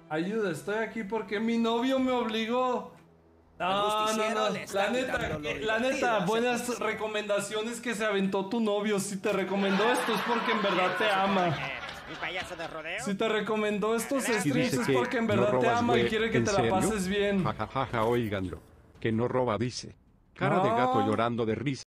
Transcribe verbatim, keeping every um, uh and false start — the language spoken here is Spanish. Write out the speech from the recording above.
Ayuda, estoy aquí porque mi novio me obligó. No, no, no. La neta, la neta, buenas recomendaciones que se aventó tu novio. Si te recomendó esto es porque en verdad te ama. ¿Un payaso de rodeo? Si te recomendó estos Y streams dice es que porque en no verdad te robas, ama y güey. quiere que ¿En te la serio? pases bien. Jajajaja, oíganlo. Que no roba, dice. Cara de No. gato llorando de risa.